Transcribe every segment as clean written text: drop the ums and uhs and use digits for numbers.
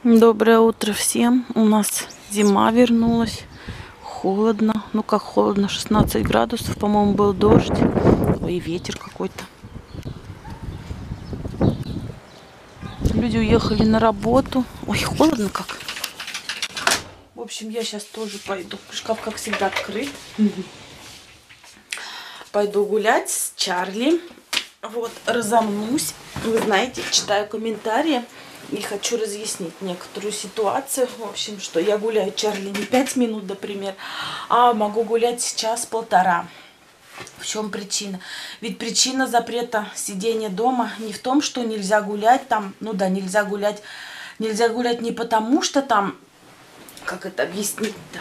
Доброе утро всем. У нас зима вернулась. Холодно. Ну как холодно, 16 градусов. По-моему, был дождь. Ой, и ветер какой-то. Люди уехали на работу. Ой, холодно как. В общем, я сейчас тоже пойду. Шкаф, как всегда, открыт. Пойду гулять с Чарли. Вот, разомнусь. Вы знаете, читаю комментарии. И хочу разъяснить некоторую ситуацию. В общем, что я гуляю Чарли не 5 минут, например, а могу гулять час-полтора. В чем причина? Ведь причина запрета сидения дома не в том, что нельзя гулять там. Ну да, нельзя гулять. Нельзя гулять не потому, что там... Как это объяснить-то?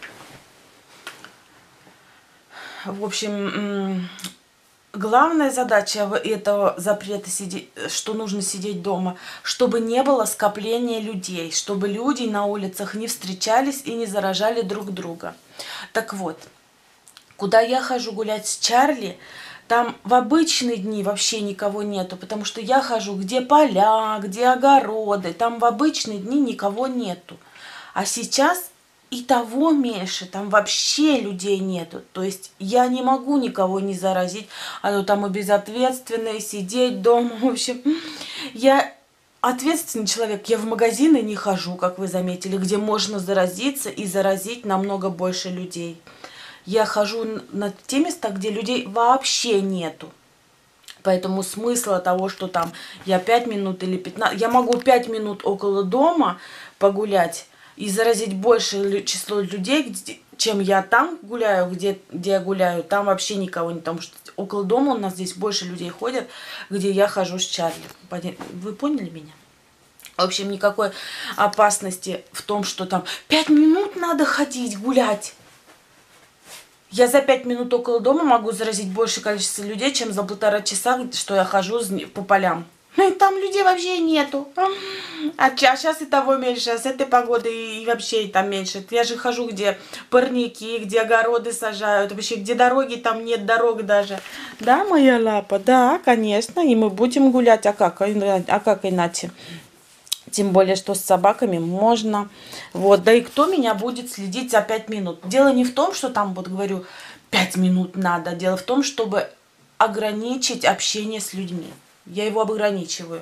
В общем... Главная задача этого запрета, что нужно сидеть дома, чтобы не было скопления людей, чтобы люди на улицах не встречались и не заражали друг друга. Так вот, куда я хожу гулять с Чарли, там в обычные дни вообще никого нету, потому что я хожу, где поля, где огороды, там в обычные дни никого нету. А сейчас... И того меньше, там вообще людей нету. То есть я не могу никого не заразить. А то там и безответственные, сидеть дома. В общем, я ответственный человек. Я в магазины не хожу, как вы заметили, где можно заразиться и заразить намного больше людей. Я хожу на те места, где людей вообще нету. Поэтому смысла того, что там я 5 минут или 15... Я могу 5 минут около дома погулять, и заразить большее число людей, чем я там гуляю, где я гуляю, там вообще никого нет. Потому что около дома у нас здесь больше людей ходят, где я хожу с Чарли. Вы поняли меня? В общем, никакой опасности в том, что там 5 минут надо ходить, гулять. Я за 5 минут около дома могу заразить большее количество людей, чем за 1,5 часа, что я хожу по полям. Ну и там людей вообще нету. А сейчас и того меньше, а с этой погоды и вообще и там меньше. Я же хожу, где парники, где огороды сажают, вообще где дороги, там нет дорог даже. Да, моя лапа? Да, конечно, и мы будем гулять, а как иначе? Тем более, что с собаками можно. Вот, да и кто меня будет следить за 5 минут? Дело не в том, что там, вот говорю, 5 минут надо. Дело в том, чтобы ограничить общение с людьми. Я его ограничиваю.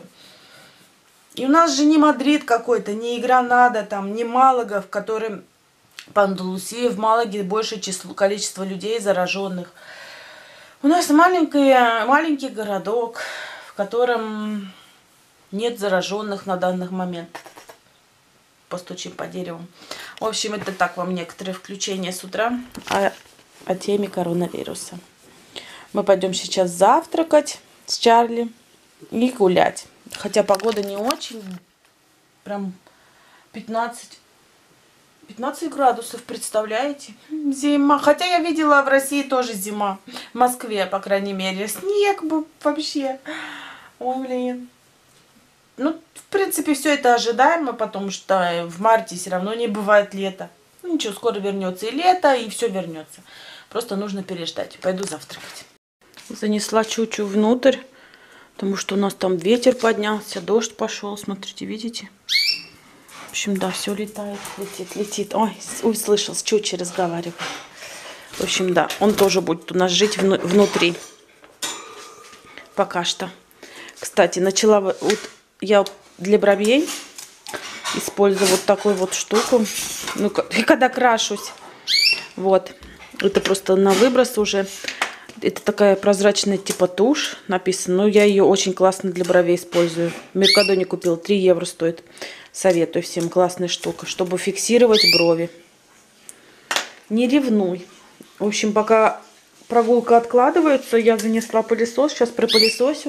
И у нас же не Мадрид какой-то, не Гранада, там, не Малага, в котором по Андалусии, в Малаге большее количество людей зараженных. У нас маленький городок, в котором нет зараженных на данный момент. Постучим по дереву. В общем, это так вам некоторые включения с утра о теме коронавируса. Мы пойдем сейчас завтракать с Чарли и гулять. Хотя погода не очень. Прям 15 градусов, представляете? Зима. Хотя я видела в России тоже зима. В Москве, по крайней мере. Снег был вообще. Ой, блин. Ну, в принципе, все это ожидаемо, потому что в марте все равно не бывает лета. Ну, ничего, скоро вернется и лето, и все вернется. Просто нужно переждать. Пойду завтракать. Занесла Чучу внутрь. Потому что у нас там ветер поднялся, дождь пошел. Смотрите, видите? В общем, да, все летает, летит. Ой, услышал, с Чучей разговариваю. В общем, да, он тоже будет у нас жить внутри. Пока что. Кстати, начала вот я для бровей использую вот такую вот штуку. Ну, и когда крашусь. Вот. Это просто на выброс уже. Это такая прозрачная типа тушь написано. Но я ее очень классно для бровей использую. В Меркадоне купила. 3 евро стоит. Советую всем. Классная штука. Чтобы фиксировать брови. Не ревнуй. В общем, пока прогулка откладывается, я занесла пылесос. Сейчас пропылесосю.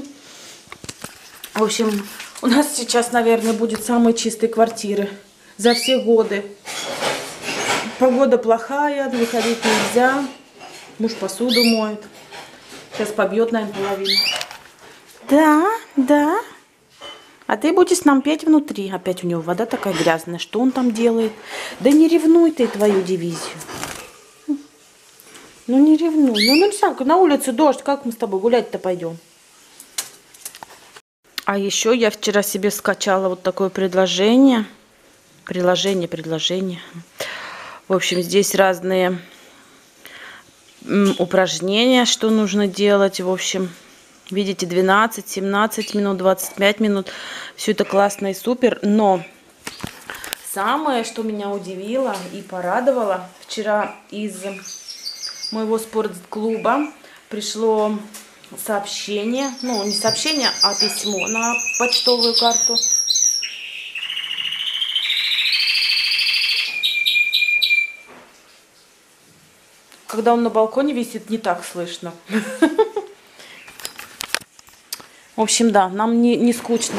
В общем, у нас сейчас, наверное, будет самые чистые квартиры за все годы. Погода плохая. Выходить нельзя. Муж посуду моет. Сейчас побьет, наверное, половину. Да, да. А ты будешь нам петь внутри. Опять у него вода такая грязная. Что он там делает? Да не ревнуй ты твою дивизию. Ну не ревнуй. Ну нельзя. На улице дождь. Как мы с тобой гулять-то пойдем? А еще я вчера себе скачала вот такое предложение. предложения. В общем, здесь разные упражнения, что нужно делать. В общем, видите, 12, 17 минут, 25 минут. Все это классно и супер. Но самое, что меня удивило и порадовало, вчера из моего спортклуба пришло сообщение, ну не сообщение, а письмо на почтовую карту. Когда он на балконе висит, не так слышно. В общем, да, нам не скучно.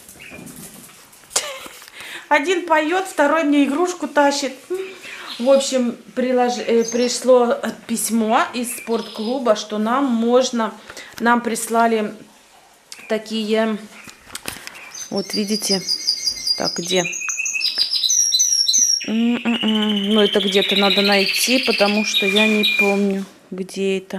Один поет, второй мне игрушку тащит. В общем, пришло письмо из спортклуба, что нам прислали такие, вот видите, так, где? Ну, это где-то надо найти, потому что я не помню, где это.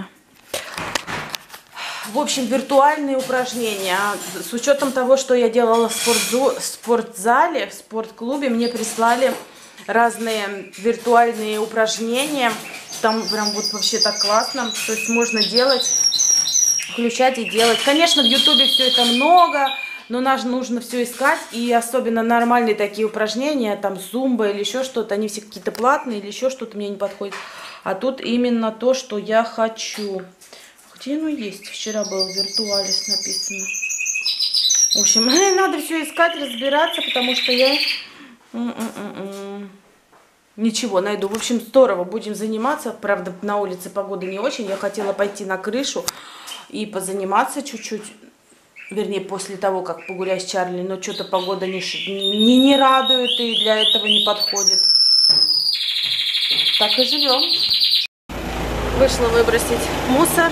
В общем, виртуальные упражнения. С учетом того, что я делала в спортзале, в спортклубе, мне прислали разные виртуальные упражнения. Там прям вот вообще так классно. То есть можно делать, включать и делать. Конечно, в ютубе все это много, но нужно все искать. И особенно нормальные такие упражнения, там зумба или еще что-то, они все какие-то платные или еще что-то мне не подходит. А тут именно то, что я хочу. Где оно есть? Вчера было виртуалис написано. В общем, надо все искать, разбираться, потому что я ничего найду. В общем, здорово, будем заниматься. Правда, на улице погода не очень. Я хотела пойти на крышу и позаниматься чуть-чуть. Вернее, после того, как погулять с Чарли. Но что-то погода не радует и для этого не подходит. Так и живем. Вышла выбросить мусор.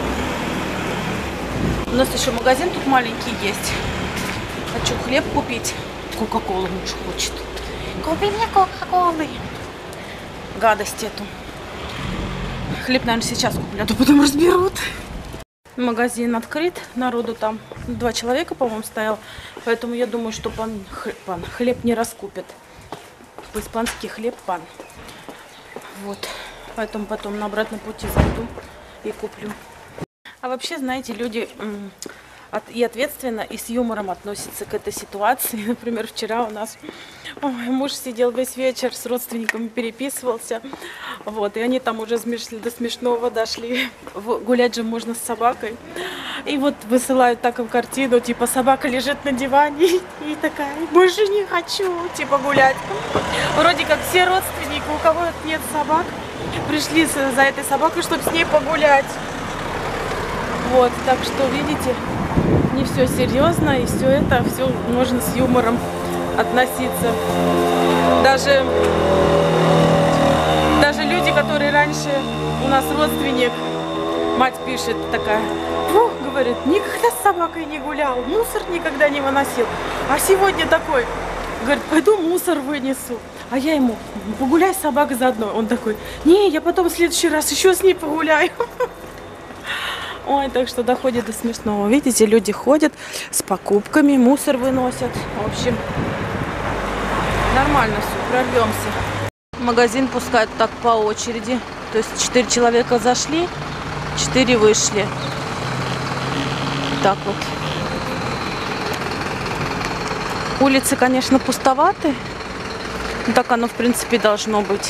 У нас еще магазин тут маленький есть. Хочу хлеб купить. Кока-колу муж хочет. Купи мне кока-колы. Гадость эту. Хлеб, наверное, сейчас куплю, а то потом разберут. Магазин открыт. Народу там 2 человека, по-моему, стоял. Поэтому я думаю, что пан хлеб не раскупит. По-испански хлеб пан. Вот. Поэтому потом на обратном пути зайду и куплю. А вообще, знаете, люди и ответственно, и с юмором относятся к этой ситуации. Например, вчера у нас муж сидел весь вечер, с родственниками переписывался. Вот, и они там уже до смешного дошли. Гулять же можно с собакой. И вот высылают такую картину, типа собака лежит на диване и такая, больше не хочу, типа гулять. Вроде как все родственники, у кого нет собак, пришли за этой собакой, чтобы с ней погулять. Вот, так что, видите, не все серьезно, и все можно с юмором относиться. Даже люди, которые раньше у нас родственник, мать пишет такая, говорит, никогда с собакой не гулял, мусор никогда не выносил. А сегодня такой, говорит, пойду мусор вынесу. А я ему, погуляй с собакой заодно. Он такой, не, я потом в следующий раз еще с ней погуляю. Ой, так что доходит до смешного. Видите, люди ходят с покупками, мусор выносят. В общем, нормально все, прорвемся. Магазин пускают так по очереди. То есть 4 человека зашли, 4 вышли. Так вот. Улицы, конечно, пустоваты. Так оно, в принципе, должно быть.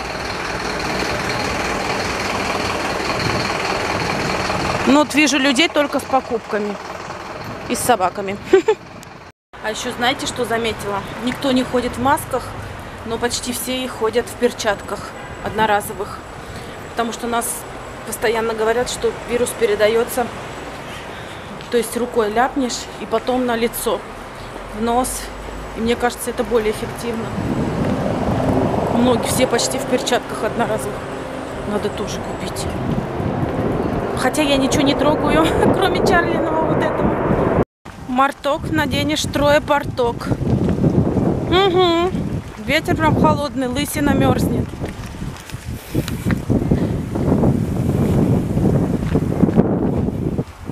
Ну вот вижу людей только с покупками и с собаками. А еще знаете, что заметила? Никто не ходит в масках, но почти все ходят в перчатках одноразовых. Потому что нас постоянно говорят, что вирус передается, то есть рукой ляпнешь и потом на лицо, в нос. И мне кажется, это более эффективно. Многие, все почти в перчатках одноразовых. Надо тоже купить. Хотя я ничего не трогаю, кроме Чарлиного вот этого. Марток наденешь, трое порток. Угу. Ветер прям холодный, лысина мерзнет.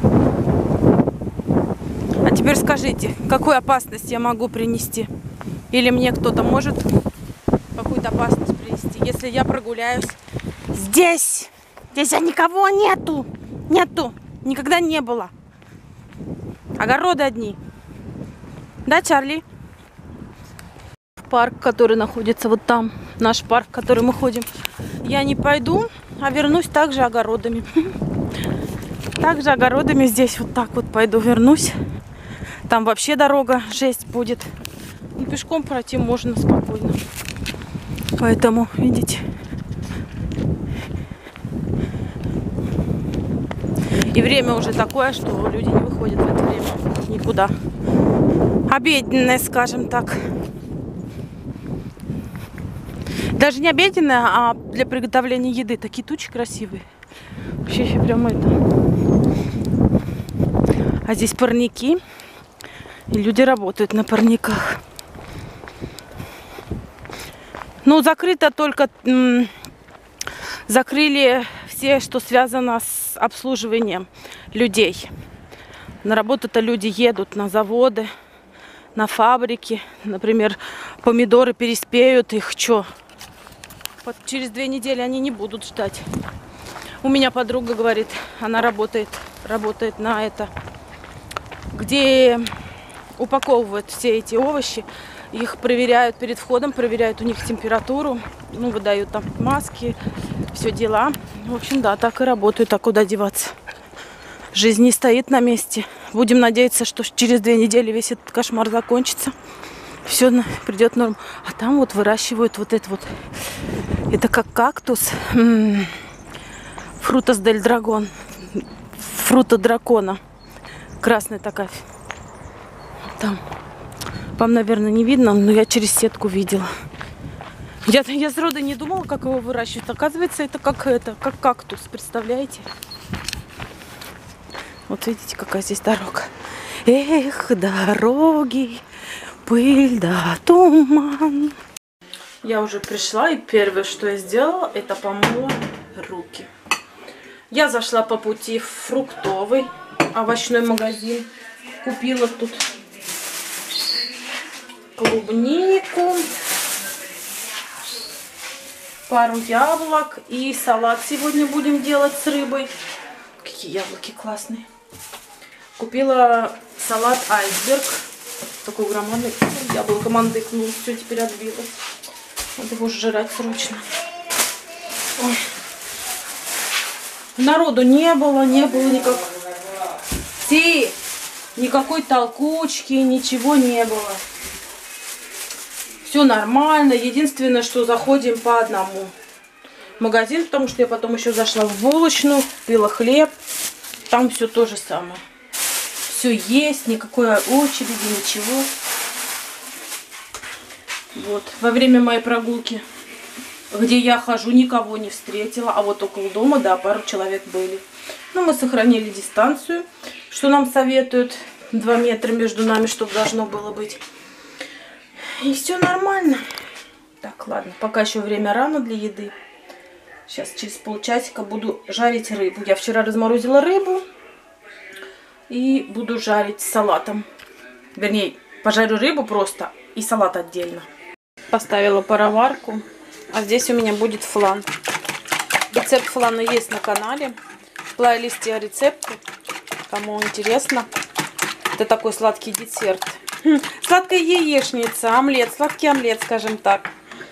А теперь скажите, какую опасность я могу принести? Или мне кто-то может какую-то опасность принести, если я прогуляюсь здесь. Здесь никого нету. Нету. Никогда не было. Огороды одни. Да, Чарли? Парк, который находится вот там. Наш парк, в который мы ходим. Я не пойду, а вернусь также огородами. Также огородами здесь вот так вот пойду, вернусь. Там вообще дорога жесть будет. И пешком пройти можно спокойно. Поэтому, видите. И время уже такое, что люди не выходят в это время никуда. Обеденное, скажем так. Даже не обеденное, а для приготовления еды. Такие тучи красивые. Вообще прям это. А здесь парники. И люди работают на парниках. Ну, закрыто только... закрыли все, что связано с обслуживанием людей. На работу-то люди едут на заводы, на фабрики. Например, помидоры переспеют, их что? Через 2 недели они не будут ждать. У меня подруга говорит, она работает на это, где упаковывают все эти овощи. Их проверяют перед входом, проверяют у них температуру, ну, выдают там маски, все дела. В общем, да, так и работают, а куда деваться? Жизнь не стоит на месте. Будем надеяться, что через 2 недели весь этот кошмар закончится. Все придет в норму. А там вот выращивают вот это вот. Это как кактус. Фрутас дель драгон. Фрута дракона. Красная такая. Там. Вам, наверное, не видно, но я через сетку видела. Я сроду не думала, как его выращивать. Оказывается, это как кактус. Представляете? Вот видите, какая здесь дорога. Эх, дороги, пыль да туман. Я уже пришла, и первое, что я сделала, это помыла руки. Я зашла по пути в фруктовый овощной магазин. Купила тут клубнику, пару яблок и салат сегодня будем делать с рыбой. Какие яблоки классные. Купила салат айсберг. Такой громадный. Яблоко мандыкнуло. Все, теперь отбилось. Надо его жрать срочно. Ой. Народу не было никак. Никакой толкучки, ничего не было. Все нормально. Единственное, что заходим по одному в магазин, потому что я потом еще зашла в булочную, купила хлеб. Там все то же самое. Все есть, никакой очереди, ничего. Вот. Во время моей прогулки, где я хожу, никого не встретила. А вот около дома, да, пару человек были. Но мы сохранили дистанцию, что нам советуют. 2 метра между нами, чтобы должно было быть. И все нормально. Так, ладно, пока еще время рано для еды. Сейчас через полчасика буду жарить рыбу. Я вчера разморозила рыбу. И буду жарить с салатом. Вернее, пожарю рыбу просто и салат отдельно. Поставила пароварку. А здесь у меня будет флан. Рецепт флана есть на канале. В плейлисте рецепты. Кому интересно. Это такой сладкий десерт. Сладкая яичница, омлет, сладкий омлет, скажем так.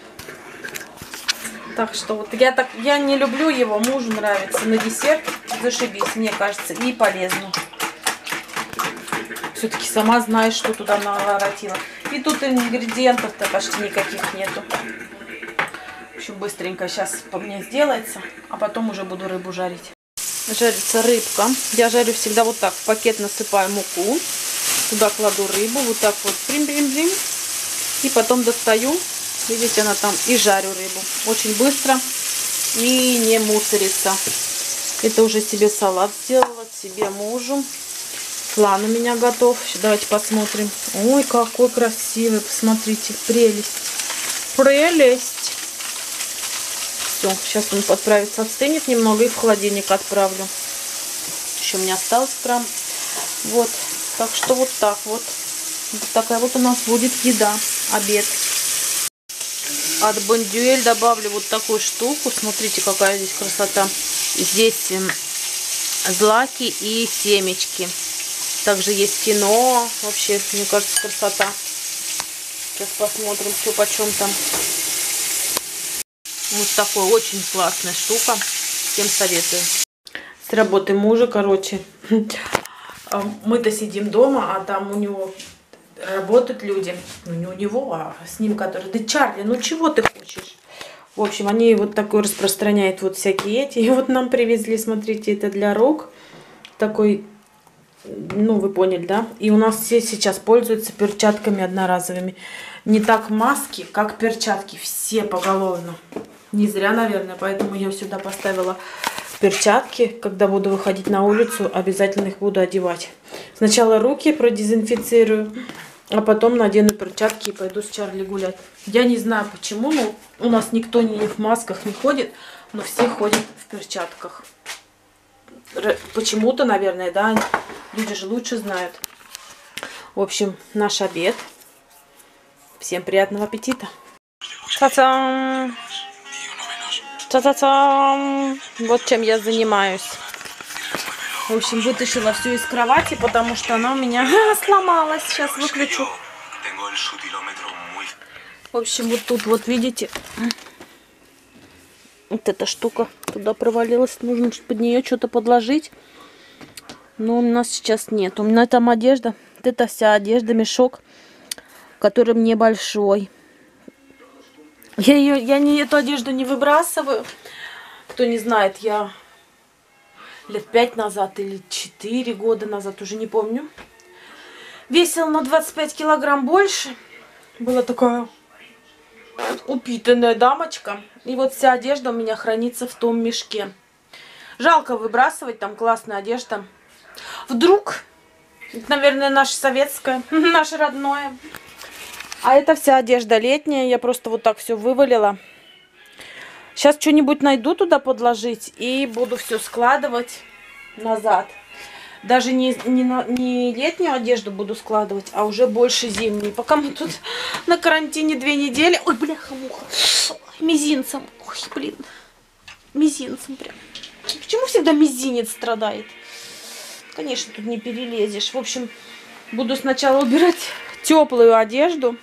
Так что вот я не люблю его, мужу нравится. На десерт зашибись, мне кажется, и полезно. Все-таки сама знаешь, что туда наворотила. И тут ингредиентов-то почти никаких нету. Еще быстренько сейчас по мне сделается, а потом уже буду рыбу жарить. Жарится рыбка. Я жарю всегда вот так. В пакет насыпаю муку. Туда кладу рыбу. Вот так вот. Брим-брим-брим. И потом достаю. Видите, она там. И жарю рыбу. Очень быстро. И не мусорится. Это уже себе салат сделала. Себе мужу. Флан у меня готов. Давайте посмотрим. Ой, какой красивый. Посмотрите. Прелесть. Прелесть. Все, сейчас он подправится, отстынет немного и в холодильник отправлю. Еще у меня осталось прям. Вот. Так что вот так вот. Вот такая вот у нас будет еда. обед. От Бондюэль добавлю вот такую штуку. Смотрите, какая здесь красота. Здесь злаки и семечки. Также есть кино. Вообще, мне кажется, красота. Сейчас посмотрим, что почем там. Вот такой очень классная штука. Всем советую. С работы мужа, короче. Мы-то сидим дома, а там у него работают люди. Ну, не у него, а с ним, который... Да, Чарли, ну чего ты хочешь? В общем, они вот такой распространяют вот всякие эти. И вот нам привезли, смотрите, это для рук. Такой, ну, вы поняли, да? И у нас все сейчас пользуются перчатками одноразовыми. Не так маски, как перчатки. Все поголовно. Не зря, наверное, поэтому я сюда поставила перчатки. Когда буду выходить на улицу, обязательно их буду одевать. Сначала руки продезинфицирую, а потом надену перчатки и пойду с Чарли гулять. Я не знаю почему, но у нас никто ни в масках не ходит, но все ходят в перчатках. Почему-то, наверное, да, люди же лучше знают. В общем, наш обед. Всем приятного аппетита. Та-дам! Та-та-там! Вот чем я занимаюсь. В общем, вытащила все из кровати, потому что она у меня сломалась. Сейчас выключу. В общем, вот тут вот видите, вот эта штука туда провалилась. Нужно под нее что-то подложить. Но у нас сейчас нет. У меня там одежда. Вот это вся одежда, мешок, который мне большой. Я эту одежду не выбрасываю. Кто не знает, я лет 5 назад или 4 года назад, уже не помню, весила на 25 килограмм больше. Была такая упитанная дамочка. И вот вся одежда у меня хранится в том мешке. Жалко выбрасывать, там классная одежда. Вдруг, наверное, наша советская, наше родное. А это вся одежда летняя. Я просто вот так все вывалила. Сейчас что-нибудь найду туда подложить и буду все складывать назад. Даже не летнюю одежду буду складывать, а уже больше зимнюю. Пока мы тут на карантине 2 недели. Ой, бляха-муха. Мизинцем. Ой, блин. Мизинцем прям. Почему всегда мизинец страдает? Конечно, тут не перелезешь. В общем, буду сначала убирать теплую одежду.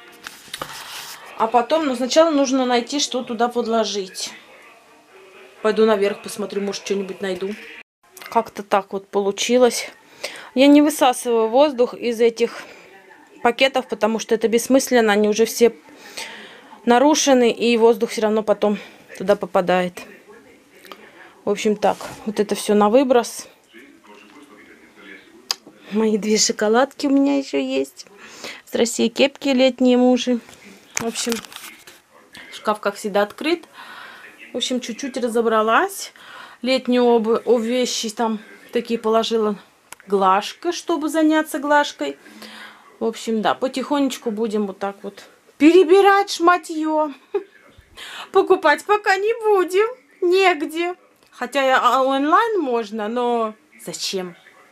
А потом, но сначала нужно найти, что туда подложить. Пойду наверх, посмотрю, может, что-нибудь найду. Как-то так вот получилось. Я не высасываю воздух из этих пакетов, потому что это бессмысленно. Они уже все нарушены, и воздух все равно потом туда попадает. В общем, так. Вот это все на выброс. Мои 2 шоколадки у меня еще есть. С России кепки летние мужи. В общем, шкаф, как всегда, открыт. В общем, чуть-чуть разобралась. Летнюю вещи там такие положила глажкой, чтобы заняться глажкой. В общем, да, потихонечку будем вот так вот перебирать шматье. Покупать пока не будем. Негде. Хотя онлайн можно, но зачем?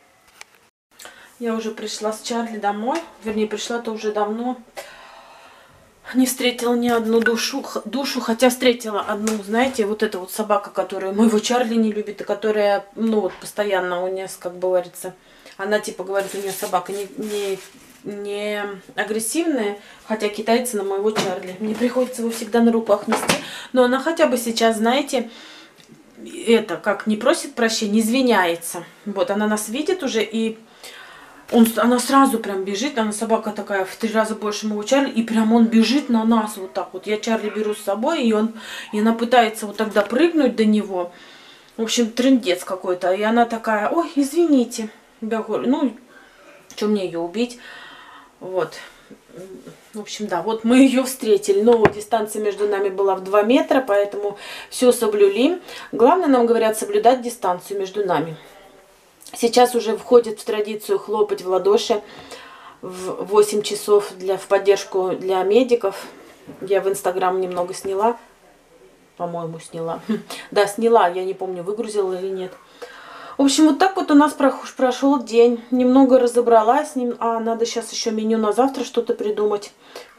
Я уже пришла с Чарли домой. Вернее, пришла-то уже давно. Не встретила ни одну душу, хотя встретила одну, знаете, вот эта вот собака, которую моего Чарли не любит, и которая, ну вот, постоянно у нее, как говорится, она типа говорит, у нее собака не агрессивная, хотя китайцы на моего Чарли. Мне приходится его всегда на руках нести, но она хотя бы сейчас, знаете, это, как не просит прощения, извиняется. Вот, она нас видит уже, и она сразу прям бежит, она собака такая в 3 раза больше моего Чарли, и прям он бежит на нас вот так вот. Я Чарли беру с собой, и она пытается вот тогда прыгнуть до него. В общем, трындец какой-то. И она такая, ой, извините. Я говорю, ну, что мне ее убить? Вот. В общем, да, вот мы ее встретили. Но дистанция между нами была в 2 метра, поэтому все соблюли. Главное, нам говорят, соблюдать дистанцию между нами. Сейчас уже входит в традицию хлопать в ладоши в 8 часов в поддержку для медиков. Я в Инстаграм немного сняла. По-моему, сняла. Да, сняла. Я не помню, выгрузила или нет. В общем, вот так вот у нас прошел день. Немного разобралась. Надо сейчас еще меню на завтра что-то придумать.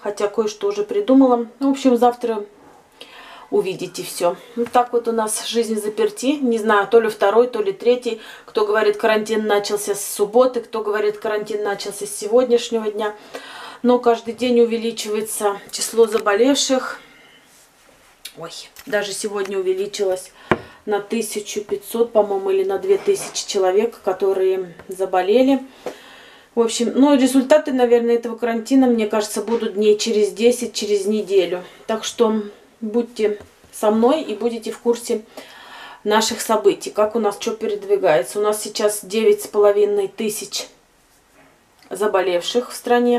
хотя кое-что уже придумала. В общем, завтра увидите все. Вот так вот у нас жизнь заперти. Не знаю, то ли второй, то ли третий. Кто говорит, карантин начался с субботы, кто говорит, карантин начался с сегодняшнего дня. Но каждый день увеличивается число заболевших. Ой, даже сегодня увеличилось на 1500, по-моему, или на 2000 человек, которые заболели. В общем, ну, результаты, наверное, этого карантина, мне кажется, будут дней через 10, через неделю. Так что будьте со мной и будете в курсе наших событий, как у нас что передвигается. У нас сейчас 9500 заболевших в стране.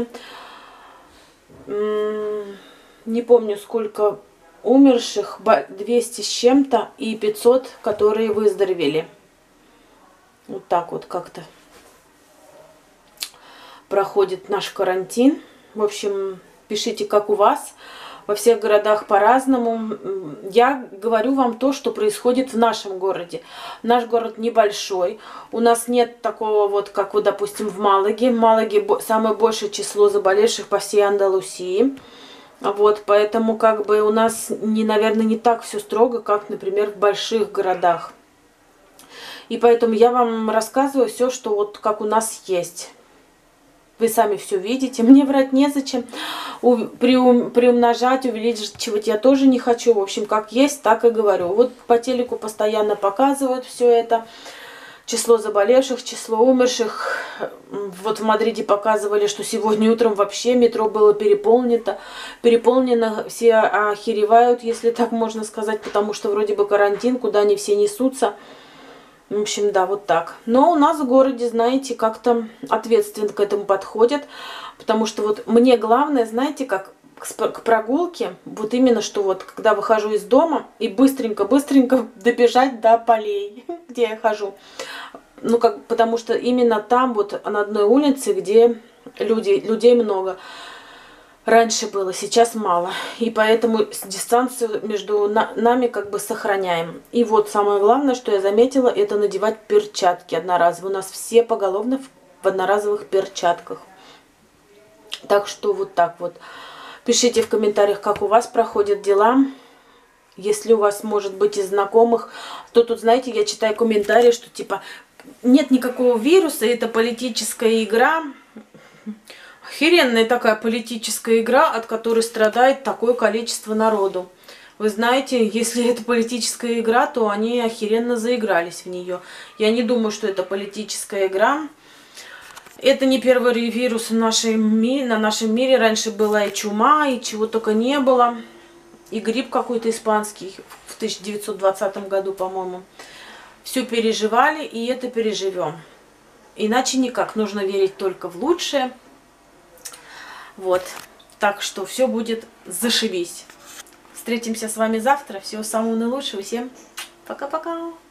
Не помню, сколько умерших, 200 с чем-то и 500, которые выздоровели. Вот так вот как-то проходит наш карантин. В общем, пишите, как у вас. Во всех городах по-разному. Я говорю вам то, что происходит в нашем городе. Наш город небольшой. У нас нет такого вот, как вот, допустим, в Малаге. В Малаге самое большее число заболевших по всей Андалусии. Вот, поэтому как бы у нас, наверное, не так все строго, как, например, в больших городах. И поэтому я вам рассказываю все, что вот как у нас есть. Вы сами все видите. Мне врать незачем. Приумножать, увеличивать я тоже не хочу. В общем, как есть, так и говорю. Вот по телеку постоянно показывают все это. Число заболевших, число умерших. Вот в Мадриде показывали, что сегодня утром вообще метро было переполнено. Все охеревают, если так можно сказать, потому что вроде бы карантин, куда они все несутся. В общем, да, вот так. Но у нас в городе, знаете, как-то ответственно к этому подходят. Потому что вот мне главное, знаете, как к прогулке, вот именно что вот, когда выхожу из дома и быстренько-быстренько добежать до полей, где я хожу. Ну, потому что именно там, вот на одной улице, где людей много. Раньше было, сейчас мало. И поэтому дистанцию между нами как бы сохраняем. И вот самое главное, что я заметила, это надевать перчатки одноразовые. У нас все поголовно в одноразовых перчатках. Так что вот так вот. Пишите в комментариях, как у вас проходят дела. Если у вас, может быть, из знакомых, то тут, знаете, я читаю комментарии, что типа нет никакого вируса, это политическая игра. Охеренная такая политическая игра, от которой страдает такое количество народу. Вы знаете, если это политическая игра, то они охеренно заигрались в нее. Я не думаю, что это политическая игра. Это не первый вирус на нашем мире. Раньше была и чума, и чего только не было. И грипп какой-то испанский в 1920 году, по-моему. Все переживали, и это переживем. Иначе никак. Нужно верить только в лучшее. Вот. Так что все будет зашибись. Встретимся с вами завтра. Всего самого наилучшего. Всем пока-пока.